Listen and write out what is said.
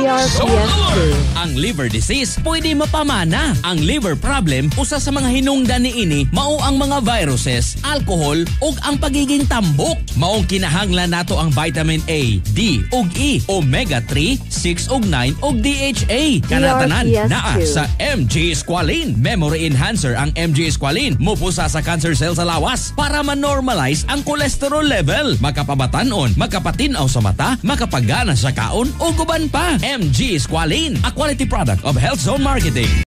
ARPS2. Ang liver disease pwede mapamana. Ang liver problem usa sa mga hinungdan niini mao ang mga viruses, alcohol ug ang pagiging tambok. Maong kinahanglan nato ang vitamin A, D ug E, omega 3, 6 ug 9 ug DHA. Kanatanan naa sa MG Squalene. Memory enhancer ang MG Squalene. Mupusa sa cancer cell sa lawas para ma-normalize ang cholesterol level. Makapabatanon, makapatinaw sa mata, makapagana sa kaon o guban pa. MG Squalene, a quality product of Health Zone Marketing.